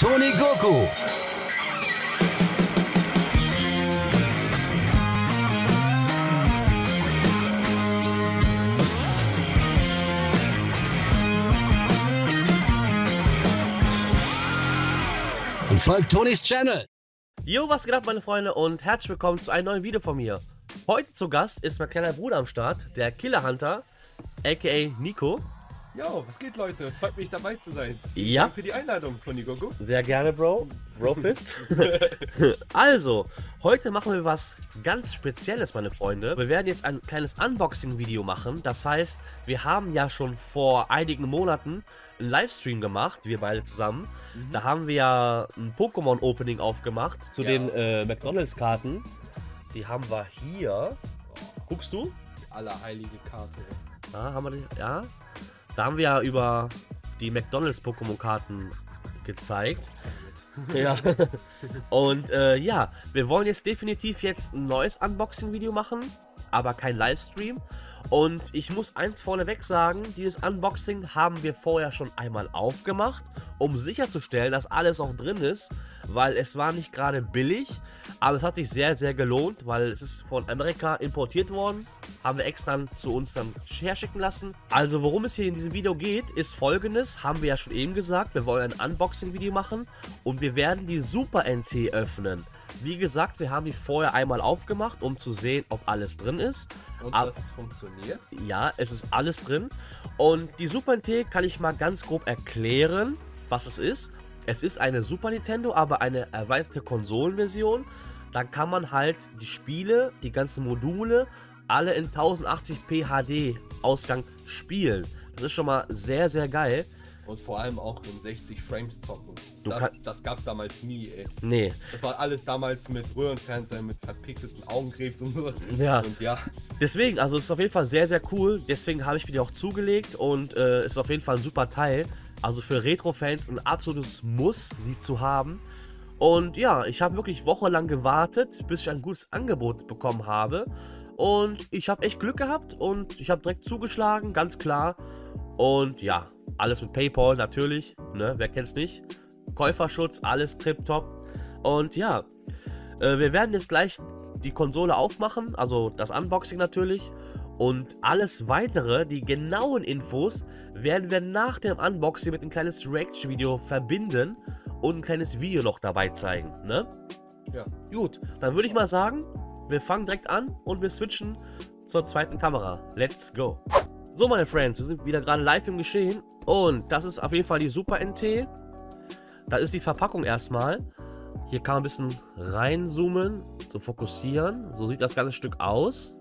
Toni Goku. Und folgt Tonis Channel. Jo, was geht ab, meine Freunde, und herzlich willkommen zu einem neuen Video von mir. Heute zu Gast ist mein kleiner Bruder am Start, der Killer Hunter, aka Nico. Jo, was geht, Leute? Freut mich, dabei zu sein. Ja. Danke für die Einladung, Toni Goku. Sehr gerne, Bro. Bro-Fist. Also, heute machen wir was ganz Spezielles, meine Freunde. Wir werden jetzt ein kleines Unboxing-Video machen. Das heißt, wir haben ja schon vor einigen Monaten einen Livestream gemacht, wir beide zusammen. Da haben wir ja ein Pokémon-Opening aufgemacht zu den McDonalds-Karten. Die haben wir hier. Guckst du? Die allerheilige Karte. Ja, haben wir die? Ja. Da haben wir ja über die McDonalds-Pokémon-Karten gezeigt. Ja. Und ja, wir wollen jetzt definitiv jetzt ein neues Unboxing-Video machen, aber kein Livestream. Und ich muss eins vorneweg sagen, dieses Unboxing haben wir vorher schon einmal aufgemacht, um sicherzustellen, dass alles auch drin ist, weil es war nicht gerade billig, aber es hat sich sehr, sehr gelohnt, weil es ist von Amerika importiert worden, haben wir extra zu uns dann herschicken lassen. Also worum es hier in diesem Video geht, ist folgendes, haben wir ja schon eben gesagt, wir wollen ein Unboxing-Video machen und wir werden die Super NT öffnen. Wie gesagt, wir haben die vorher einmal aufgemacht, um zu sehen, ob alles drin ist. Und dass es funktioniert? Ja, es ist alles drin. Und die Super NT kann ich mal ganz grob erklären, was es ist. Es ist eine Super Nintendo, aber eine erweiterte Konsolenversion. Da kann man halt die Spiele, die ganzen Module, alle in 1080p HD Ausgang spielen. Das ist schon mal sehr, sehr geil. Und vor allem auch in 60 Frames zocken. Das gab es damals nie, ey. Nee. Das war alles damals mit Röhrenfernseher, mit verpixelten Augenkrebs und so. Ja. Und ja. Deswegen, also es ist auf jeden Fall sehr, sehr cool. Deswegen habe ich mir die auch zugelegt und ist auf jeden Fall ein super Teil. Also für Retro-Fans ein absolutes Muss, die zu haben. Und ja, ich habe wirklich wochenlang gewartet, bis ich ein gutes Angebot bekommen habe. Und ich habe echt Glück gehabt und ich habe direkt zugeschlagen, ganz klar. Und ja, alles mit PayPal natürlich, ne? Wer kennt's nicht? Käuferschutz, alles tipptopp. Und ja, wir werden jetzt gleich die Konsole aufmachen, also das Unboxing natürlich. Und alles weitere, die genauen Infos, werden wir nach dem Unboxing mit ein kleines Reaction-Video verbinden und ein kleines Video noch dabei zeigen, ne? Ja. Gut, dann würde ich mal sagen, wir fangen direkt an und wir switchen zur zweiten Kamera. Let's go! So, meine Friends, wir sind wieder gerade live im Geschehen und das ist auf jeden Fall die Super NT. Das ist die Verpackung erstmal. Hier kann man ein bisschen reinzoomen, zu fokussieren. So sieht das ganze Stück aus.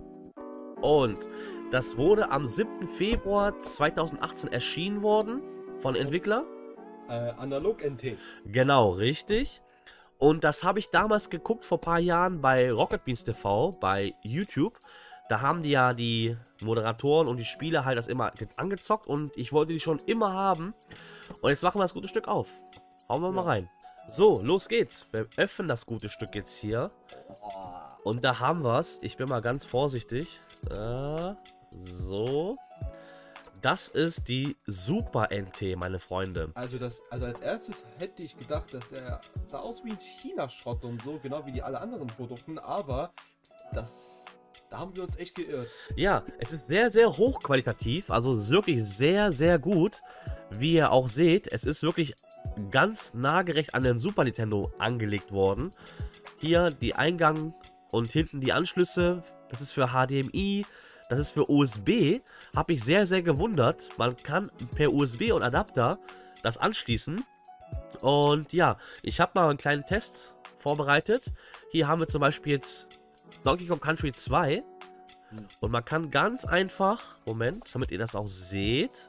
Und das wurde am 7. Februar 2018 erschienen worden von Entwickler. Analog NT. Genau, richtig. Und das habe ich damals geguckt vor ein paar Jahren bei Rocket Beans TV, bei YouTube. Da haben die ja die Moderatoren und die Spieler halt das immer angezockt und ich wollte die schon immer haben. Und jetzt machen wir das gute Stück auf. Hauen wir mal rein. So, los geht's. Wir öffnen das gute Stück jetzt hier. Und da haben wir es. Ich bin mal ganz vorsichtig. So. Das ist die Super NT, meine Freunde. Also als erstes hätte ich gedacht, dass der sah aus wie ein China-Schrott und so, genau wie die alle anderen Produkten, aber da haben wir uns echt geirrt. Ja, es ist sehr, sehr hochqualitativ, also wirklich sehr, sehr gut. Wie ihr auch seht, es ist wirklich ganz nahegerecht an den Super Nintendo angelegt worden. Hier die Eingang und hinten die Anschlüsse, das ist für HDMI, das ist für USB. Habe ich sehr, sehr gewundert. Man kann per USB und Adapter das anschließen. Und ja, ich habe mal einen kleinen Test vorbereitet. Hier haben wir zum Beispiel jetzt Donkey Kong Country 2. Und man kann ganz einfach, Moment, damit ihr das auch seht,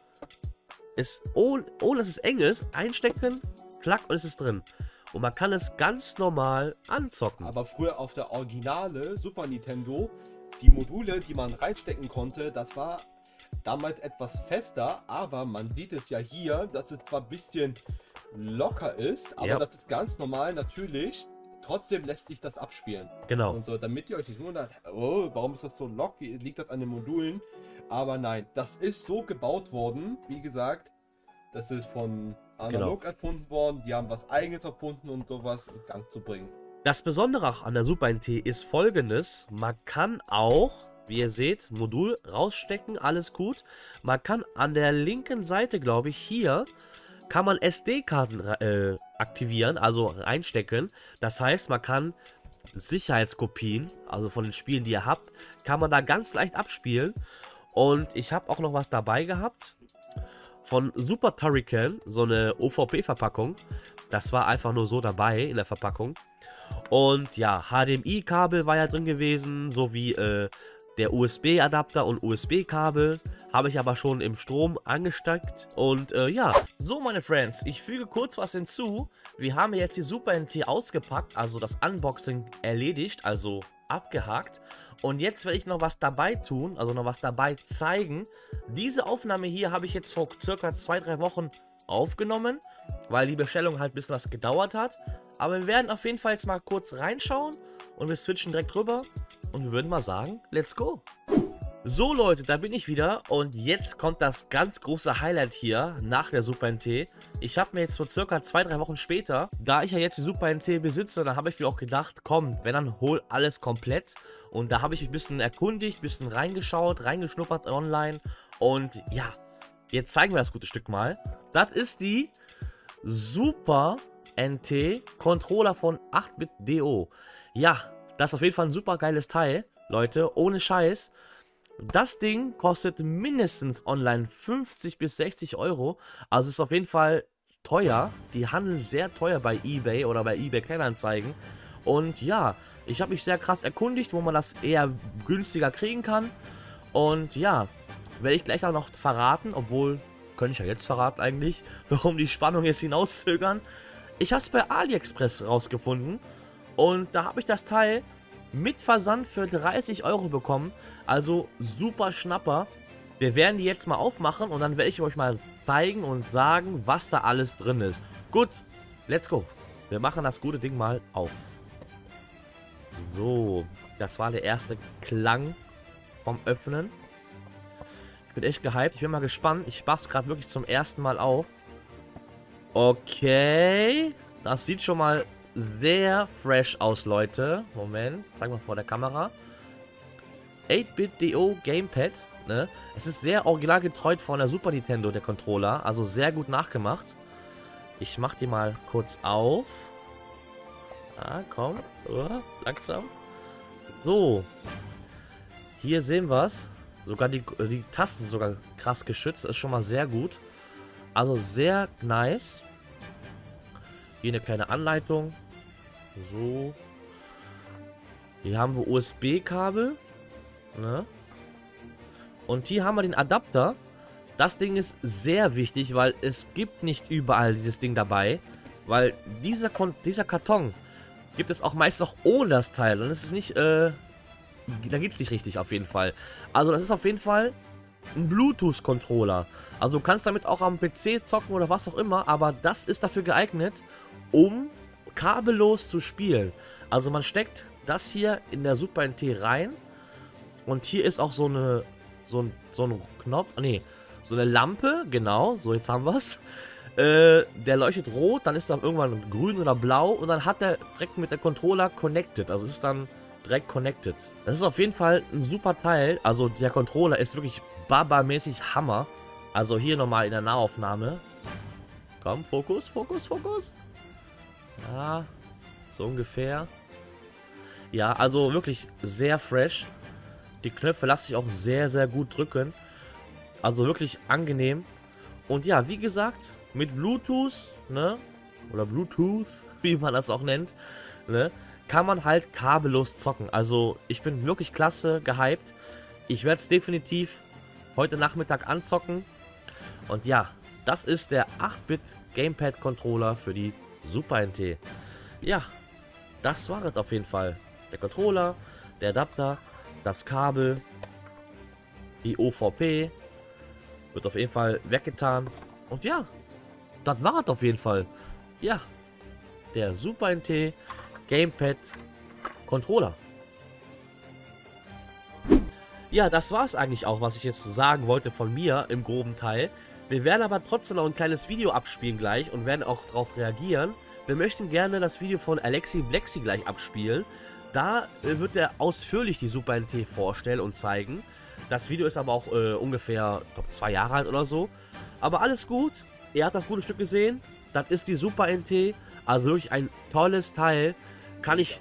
ohne dass es eng ist, einstecken, klack und es ist drin. Und man kann es ganz normal anzocken. Aber früher auf der originale Super Nintendo, die Module, die man reinstecken konnte, das war damals etwas fester, aber man sieht es ja hier, dass es zwar ein bisschen locker ist, aber das ist ganz normal natürlich. Trotzdem lässt sich das abspielen. Genau. Und so, damit ihr euch nicht wundert, oh, warum ist das so lockig? Liegt das an den Modulen? Aber nein, das ist so gebaut worden, wie gesagt, das ist von analog erfunden worden, die haben was Eigenes erfunden und sowas in Gang zu bringen. Das Besondere auch an der Super NT ist folgendes: Man kann auch, wie ihr seht, Modul rausstecken, alles gut. Man kann an der linken Seite, glaube ich, hier, kann man SD-Karten aktivieren, also reinstecken. Das heißt, man kann Sicherheitskopien, also von den Spielen, die ihr habt, kann man da ganz leicht abspielen. Und ich habe auch noch was dabei gehabt von Super Turrican, so eine OVP-Verpackung. Das war einfach nur so dabei in der Verpackung. Und ja, HDMI-Kabel war ja drin gewesen, sowie der USB-Adapter und USB-Kabel. Habe ich aber schon im Strom angesteckt. Und ja, so meine Friends, ich füge kurz was hinzu. Wir haben jetzt die Super NT ausgepackt, also das Unboxing erledigt, also abgehakt. Und jetzt werde ich noch was dabei tun, also noch was dabei zeigen. Diese Aufnahme hier habe ich jetzt vor circa 2-3 Wochen aufgenommen, weil die Bestellung halt ein bisschen was gedauert hat. Aber wir werden auf jeden Fall jetzt mal kurz reinschauen und wir switchen direkt rüber und wir würden mal sagen, let's go. So Leute, da bin ich wieder und jetzt kommt das ganz große Highlight hier nach der Super NT. Ich habe mir jetzt vor circa 2-3 Wochen später, da ich ja jetzt die Super NT besitze, dann habe ich mir auch gedacht, komm, wenn dann hol alles komplett. Und da habe ich mich ein bisschen erkundigt, ein bisschen reingeschaut, reingeschnuppert online und ja, jetzt zeigen wir das gute Stück mal. Das ist die Super NT Controller von 8BitDO. Ja, das ist auf jeden Fall ein super geiles Teil, Leute, ohne Scheiß. Das Ding kostet mindestens online 50 bis 60 Euro. Also ist auf jeden Fall teuer. Die handeln sehr teuer bei eBay oder bei eBay Kleinanzeigen. Und ja, ich habe mich sehr krass erkundigt, wo man das eher günstiger kriegen kann. Und ja, werde ich gleich auch noch verraten, obwohl, könnte ich ja jetzt verraten eigentlich, warum die Spannung jetzt hinauszögern. Ich habe es bei AliExpress rausgefunden und da habe ich das Teil mit Versand für 30 Euro bekommen. Also super Schnapper. Wir werden die jetzt mal aufmachen und dann werde ich euch mal zeigen und sagen, was da alles drin ist. Gut, let's go. Wir machen das gute Ding mal auf. So, das war der erste Klang vom Öffnen. Ich bin echt gehypt. Ich bin mal gespannt. Ich mach's gerade wirklich zum ersten Mal auf. Okay. Das sieht schon mal sehr fresh aus, Leute. Moment, zeigen wir vor der Kamera. 8BitDO Gamepad. Ne? Es ist sehr originalgetreu von der Super Nintendo, der Controller. Also sehr gut nachgemacht. Ich mach die mal kurz auf. Ah, komm. Langsam. So. Hier sehen wir es. Sogar die Tasten sind sogar krass geschützt. Ist schon mal sehr gut. Also sehr nice. Hier eine kleine Anleitung. So. Hier haben wir USB-Kabel. Ne? Und hier haben wir den Adapter. Das Ding ist sehr wichtig, weil es gibt nicht überall dieses Ding dabei. Weil dieser Karton gibt es auch meist noch ohne das Teil. Und es ist nicht, da geht es nicht richtig auf jeden Fall. Also das ist auf jeden Fall ein Bluetooth-Controller. Also du kannst damit auch am PC zocken oder was auch immer. Aber das ist dafür geeignet, um kabellos zu spielen. Also man steckt das hier in der Super NT rein. Und hier ist auch so ein Knopf, nee, so eine Lampe, genau, so jetzt haben wir es. Der leuchtet rot, dann ist dann irgendwann grün oder blau und dann hat der direkt mit der Controller connected, also ist dann direkt connected. Das ist auf jeden Fall ein super Teil, also der Controller ist wirklich Baba-mäßig Hammer. Also hier nochmal in der Nahaufnahme. Komm, Fokus, Fokus, Fokus. Ja, so ungefähr. Ja, also wirklich sehr fresh. Die Knöpfe lasse ich auch sehr, sehr gut drücken. Also wirklich angenehm. Und ja, wie gesagt, mit Bluetooth, ne? Oder Bluetooth, wie man das auch nennt, ne? Kann man halt kabellos zocken. Also ich bin wirklich klasse gehypt. Ich werde es definitiv heute Nachmittag anzocken. Und ja, das ist der 8-Bit Gamepad Controller für die Super NT. Ja, das war es auf jeden Fall. Der Controller, der Adapter, das Kabel, die OVP wird auf jeden Fall weggetan. Und ja, das war es auf jeden Fall. Ja, der Super NT Gamepad Controller. Ja, das war es eigentlich auch, was ich jetzt sagen wollte von mir im groben Teil. Wir werden aber trotzdem noch ein kleines Video abspielen gleich und werden auch darauf reagieren. Wir möchten gerne das Video von Alexi Blexi gleich abspielen. Da wird er ausführlich die Super NT vorstellen und zeigen. Das Video ist aber auch ungefähr, ich glaube, 2 Jahre alt oder so. Aber alles gut. Ihr habt das gute Stück gesehen. Das ist die Super NT. Also wirklich ein tolles Teil. Kann ich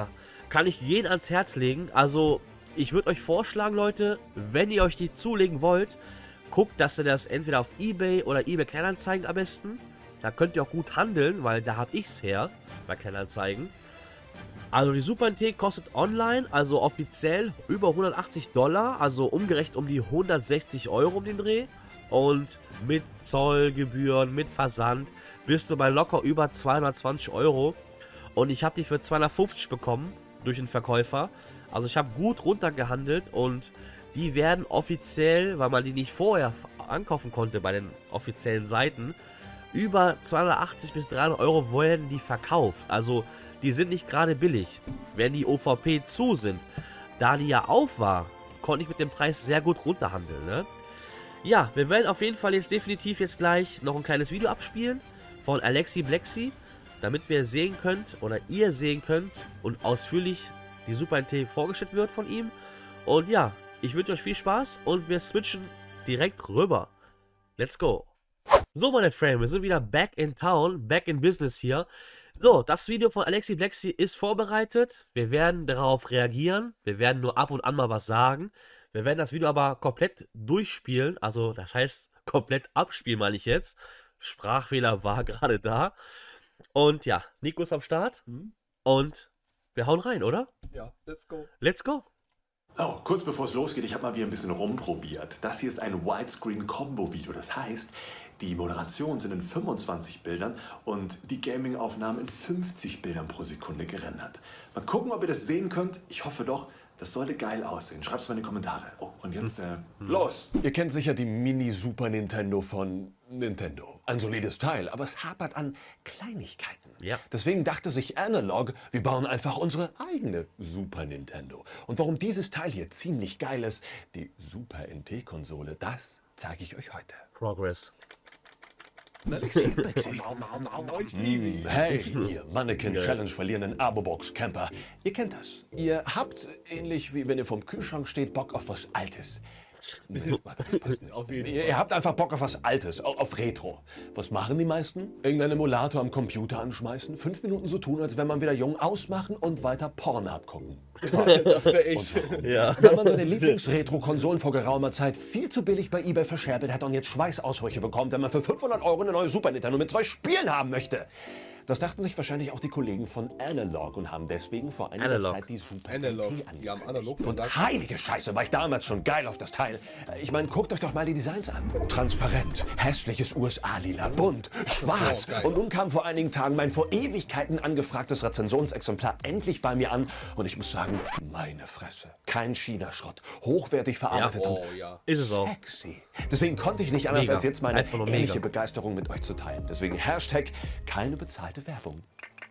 jeden ans Herz legen. Also ich würde euch vorschlagen, Leute, wenn ihr euch die zulegen wollt, guckt, dass ihr das entweder auf eBay oder eBay Kleinanzeigen am besten. Da könnt ihr auch gut handeln, weil da habe ich es her, bei Kleinanzeigen. Also die Super NT kostet online, also offiziell über $180, also umgerechnet um die 160 Euro um den Dreh. Und mit Zollgebühren, mit Versand, bist du bei locker über 220 Euro. Und ich habe die für 250 bekommen durch den Verkäufer. Also ich habe gut runtergehandelt und die werden offiziell, weil man die nicht vorher ankaufen konnte bei den offiziellen Seiten, über 280 bis 300 Euro werden die verkauft. Also die sind nicht gerade billig, wenn die OVP zu sind. Da die ja auf war, konnte ich mit dem Preis sehr gut runterhandeln, ne? Ja, wir werden auf jeden Fall jetzt definitiv jetzt gleich noch ein kleines Video abspielen von Alexi Blexi, damit wir sehen könnt oder ihr sehen könnt und ausführlich die Super NT vorgestellt wird von ihm. Und ja, ich wünsche euch viel Spaß und wir switchen direkt rüber. Let's go. So, meine Freunde, wir sind wieder back in town, back in business hier. So, das Video von Alexi Blexi ist vorbereitet. Wir werden darauf reagieren. Wir werden nur ab und an mal was sagen. Wir werden das Video aber komplett durchspielen. Also, das heißt, komplett abspielen, meine ich jetzt. Sprachfehler war gerade da. Und ja, Nico ist am Start. Und wir hauen rein, oder? Ja, let's go. Let's go. Oh, kurz bevor es losgeht, ich habe mal wieder ein bisschen rumprobiert. Das hier ist ein Widescreen-Combo-Video. Das heißt, die Moderationen sind in 25 Bildern und die Gaming-Aufnahmen in 50 Bildern pro Sekunde gerendert. Mal gucken, ob ihr das sehen könnt. Ich hoffe doch, das sollte geil aussehen. Schreibt es mal in die Kommentare. Oh, und jetzt los! Ihr kennt sicher die Mini-Super Nintendo von Nintendo. Ein solides Teil, aber es hapert an Kleinigkeiten. Ja. Deswegen dachte sich Analog, wir bauen einfach unsere eigene Super Nintendo. Und warum dieses Teil hier ziemlich geil ist, die Super NT-Konsole, das zeige ich euch heute. Progress. Hey, ihr Mannequin-Challenge verlierenden Abo-Box-Camper. Ihr kennt das. Ihr habt, ähnlich wie wenn ihr vom Kühlschrank steht, Bock auf was Altes. Nee, warte, das passt nicht. Ihr habt einfach Bock auf was Altes, auf Retro. Was machen die meisten? Irgendeinen Emulator am Computer anschmeißen, 5 Minuten so tun, als wenn man wieder jung, ausmachen und weiter Porn abgucken. Das wäre ich. Ja. Wenn man seine Lieblings-Retro-Konsolen vor geraumer Zeit viel zu billig bei eBay verscherbelt hat und jetzt Schweißausbrüche bekommt, wenn man für 500 Euro eine neue Super Nintendo mit 2 Spielen haben möchte. Das dachten sich wahrscheinlich auch die Kollegen von Analog und haben deswegen vor einiger Zeit die Super NT angekündigt. Die haben Analog Und gesagt. heilige Scheiße, war ich damals schon geil auf das Teil. Ich meine, guckt euch doch mal die Designs an. Transparent, hässliches USA-Lila, bunt, schwarz. geil. Und nun kam vor einigen Tagen mein vor Ewigkeiten angefragtes Rezensionsexemplar endlich bei mir an. Und ich muss sagen, meine Fresse. Kein China-Schrott. Hochwertig verarbeitet und Oh ja. Ist es auch. sexy. Deswegen konnte ich nicht anders, Mega. als jetzt meine Einfach nur ehrliche mega. Begeisterung mit euch zu teilen. Deswegen Hashtag keine bezahlte Werbung.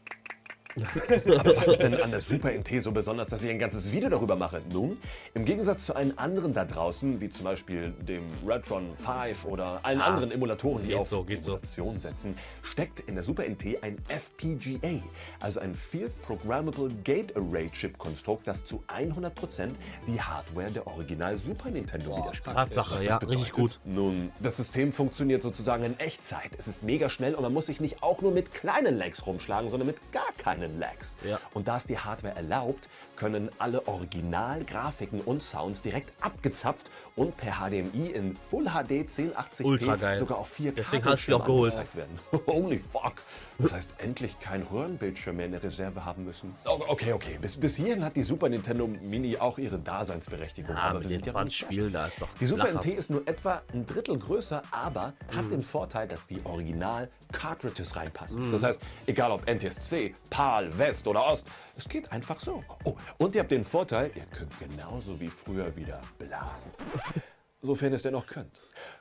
Aber was ist denn an der Super NT so besonders, dass ich ein ganzes Video darüber mache? Nun, im Gegensatz zu allen anderen da draußen, wie zum Beispiel dem Redron 5 oder allen anderen Emulatoren, die geht auf so, geht so. Emulation setzen, steckt in der Super NT ein FPGA, also ein Field Programmable Gate Array Chip Konstrukt, das zu 100% die Hardware der Original Super Nintendo widerspiegelt. Tatsache, Was ja, das richtig gut. Nun, das System funktioniert sozusagen in Echtzeit. Es ist mega schnell und man muss sich nicht auch nur mit kleinen Lags rumschlagen, sondern mit gar keinen Lags. Ja. Und da es die Hardware erlaubt, können alle Originalgrafiken und Sounds direkt abgezapft und per HDMI in Full HD 1080p Ultra geil. sogar auf 4K Deswegen hast du die auch geholt. angezeigt werden. Holy fuck. Das heißt, endlich kein Röhrenbildschirm mehr in der Reserve haben müssen. Okay. Bis hierhin hat die Super Nintendo Mini auch ihre Daseinsberechtigung. Ja, aber mit wir den sind ja noch 20 nicht Spielen, da ist doch die Super lachhaft. NT ist nur etwa ein Drittel größer, aber hat den Vorteil, dass die Original-Cartridges reinpassen. Das heißt, egal ob NTSC, PAL, West oder Ost, es geht einfach so. Oh, und ihr habt den Vorteil, ihr könnt genauso wie früher wieder blasen. Sofern es denn noch könnt.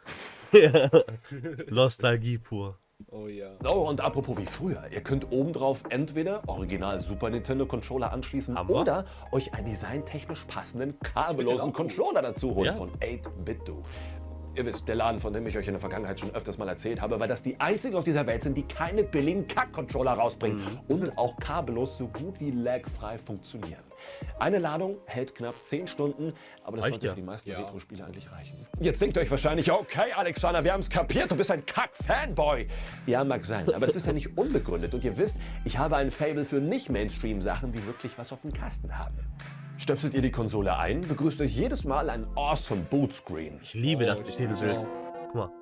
Nostalgie pur. Oh ja. Oh, und apropos wie früher, ihr könnt obendrauf entweder Original Super Nintendo Controller anschließen Haben wir? oder euch einen designtechnisch passenden kabellosen Controller dazu holen Ja. von 8BitDo. Ihr wisst, der Laden, von dem ich euch in der Vergangenheit schon öfters mal erzählt habe, weil das die einzigen auf dieser Welt sind, die keine billigen Kack-Controller rausbringen und auch kabellos so gut wie lagfrei funktionieren. Eine Ladung hält knapp 10 Stunden, aber das sollte für die meisten Retro-Spiele eigentlich reichen. Jetzt denkt ihr euch wahrscheinlich, okay Alexander, wir haben es kapiert, du bist ein Kack-Fanboy. Ja, mag sein, aber das ist ja nicht unbegründet und ihr wisst, ich habe ein Faible für Nicht-Mainstream-Sachen, die wirklich was auf dem Kasten haben. Stöpselt ihr die Konsole ein, begrüßt euch jedes Mal ein awesome Bootscreen. Ich liebe das Titelbild. Guck mal.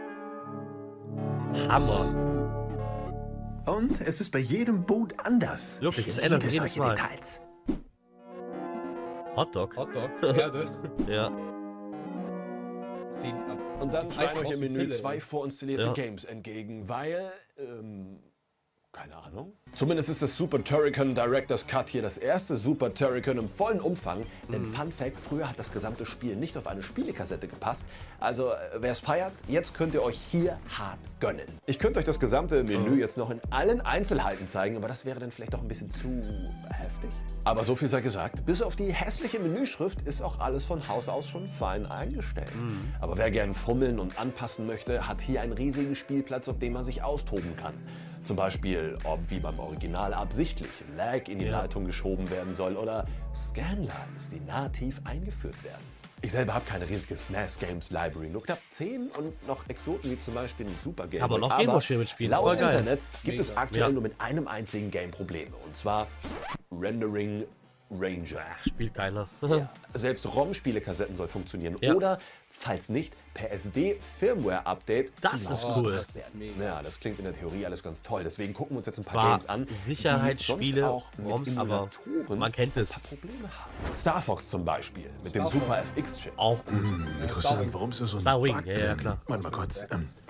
Hammer. Und es ist bei jedem Boot anders. Wirklich, es Ich ändert liebe sich jedes solche Mal. Details. Hotdog. Hotdog, Erde. Ja. Und dann schreien euch im Menü Pille. 2 vorinstallierte Ja. Games entgegen, weil, keine Ahnung. Zumindest ist das Super Turrican Director's Cut hier das erste Super Turrican im vollen Umfang. Denn Fun Fact, früher hat das gesamte Spiel nicht auf eine Spielekassette gepasst. Also, wer es feiert, jetzt könnt ihr euch hier hart gönnen. Ich könnte euch das gesamte Menü jetzt noch in allen Einzelheiten zeigen, aber das wäre dann vielleicht doch ein bisschen zu heftig. Aber so viel sei gesagt, bis auf die hässliche Menüschrift ist auch alles von Haus aus schon fein eingestellt. Aber wer gern fummeln und anpassen möchte, hat hier einen riesigen Spielplatz, auf dem man sich austoben kann. Zum Beispiel, ob wie beim Original absichtlich Lag in die Leitung geschoben werden soll oder Scanlines, die nativ eingeführt werden. Ich selber habe keine riesige SNES Games Library, nur knapp 10 und noch Exoten wie zum Beispiel ein Super Game Aber Boy. noch Gameboy-Spiele mitspielen, Laut voll geil. Internet gibt es aktuell Ja. nur mit einem einzigen Game Probleme, und zwar Rendering Ranger. Spielt keiner. Ja, selbst ROM-Spielekassetten soll funktionieren. Ja. Oder, falls nicht, per SD-Firmware-Update. Das ist cool. Ja, das klingt in der Theorie alles ganz toll. Deswegen gucken wir uns jetzt ein paar Zwar Games an, Sicherheitsspiele, die sonst auch mit ROMs, aber Emulatoren man kennt es. ein paar Probleme haben. Star Fox zum Beispiel, mit dem Super FX-Chip. Auch gut. Interessant, warum ist so ein Star Wing, Bug ja, ja, drin? klar. Warte mal kurz.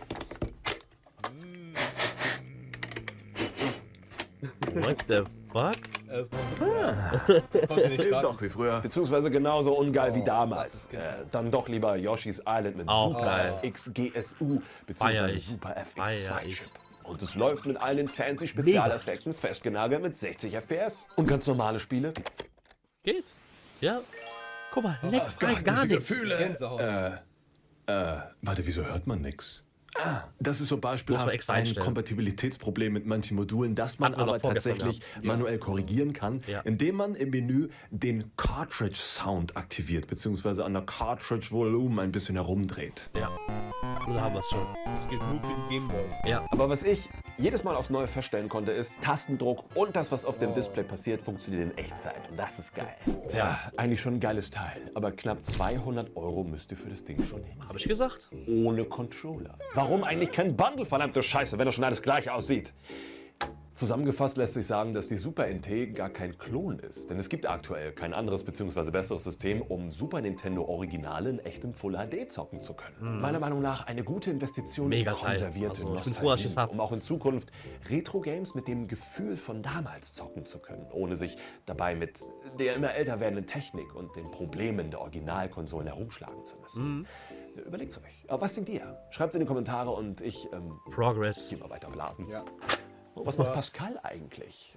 What the fuck? Konnte nicht starten. Doch, wie früher. Beziehungsweise genauso ungeil wie damals. Dann doch lieber Yoshi's Island mit Auch Super geil. FX GSU, Feier beziehungsweise ich. Super FX Feier ich. Flagship. Und es läuft mit all den fancy Spezialeffekten festgenagelt mit 60 FPS. Und ganz normale Spiele. Geht. Ja. Guck mal, leckt frei gar nichts. Gänsehaut. Warte, wieso hört man nix? Das ist so Muss man beispielhaft extra ein einstellen. Kompatibilitätsproblem mit manchen Modulen, das man Hatten wir aber doch vorgestern tatsächlich gehabt. manuell korrigieren kann, Ja. indem man im Menü den Cartridge Sound aktiviert, beziehungsweise an der Cartridge Volumen ein bisschen herumdreht. Ja. Nun haben wir es schon. Das gilt nur für den Gameboy. Ja. Aber was ich jedes Mal aufs Neue feststellen konnte, ist, Tastendruck und das, was auf Oh. dem Display passiert, funktioniert in Echtzeit. Und das ist geil. Ja, eigentlich schon ein geiles Teil. Aber knapp 200 € müsst ihr für das Ding schon hin. Habe ich gesagt? Ohne Controller. Warum eigentlich kein Bundle, verdammte Scheiße, wenn das schon alles gleich aussieht? Zusammengefasst lässt sich sagen, dass die Super NT gar kein Klon ist. Denn es gibt aktuell kein anderes bzw. besseres System, um Super Nintendo Originale in echtem Full HD zocken zu können. Meiner Meinung nach eine gute Investition Mega in Teil. konservierte Also, ich bin Nostalgie, froh, dass ich es hab. um auch in Zukunft Retro-Games mit dem Gefühl von damals zocken zu können, ohne sich dabei mit der immer älter werdenden Technik und den Problemen der Originalkonsolen herumschlagen zu müssen. Überlegt's euch. Aber was denkt ihr? Schreibt's in die Kommentare und ich Progress. geh mal weiter blasen. Ja. Oh, was macht Pascal eigentlich?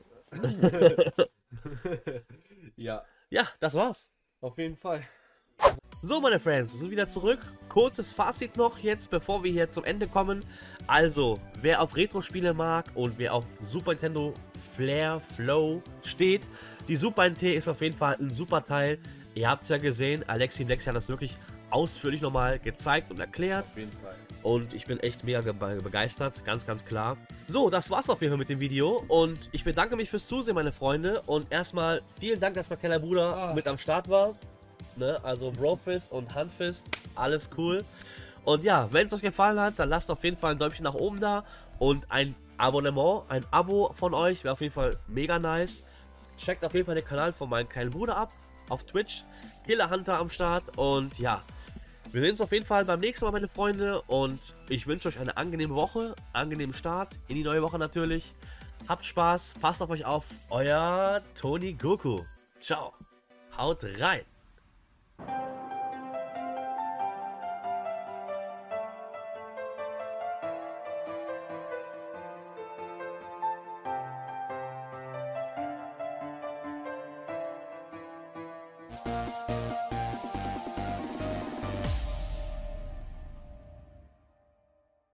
Ja, Ja, das war's. auf jeden Fall. So, meine Friends, wir sind wieder zurück. Kurzes Fazit noch jetzt, bevor wir hier zum Ende kommen. Also, wer auf Retro-Spiele mag und wer auf Super Nintendo Flair, Flow steht, die Super NT ist auf jeden Fall ein super Teil. Ihr habt es ja gesehen, Alexi und Lexi haben das wirklich ausführlich nochmal gezeigt und erklärt. Auf jeden Fall. Und ich bin echt mega begeistert, ganz, ganz klar. So, das war's auf jeden Fall mit dem Video. Und ich bedanke mich fürs Zusehen, meine Freunde. Und erstmal vielen Dank, dass mein kleiner Bruder mit am Start war. Ne? Also Brofist und Handfist, alles cool. Und ja, wenn es euch gefallen hat, dann lasst auf jeden Fall ein Däumchen nach oben da. Und ein Abonnement, ein Abo von euch wäre auf jeden Fall mega nice. Checkt auf jeden Fall den Kanal von meinem kleinen Bruder ab. Auf Twitch. Killer Hunter am Start. Und ja, wir sehen uns auf jeden Fall beim nächsten Mal, meine Freunde. Und ich wünsche euch eine angenehme Woche, angenehmen Start in die neue Woche natürlich. Habt Spaß, passt auf euch auf. Euer Tony Goku. Ciao. Haut rein.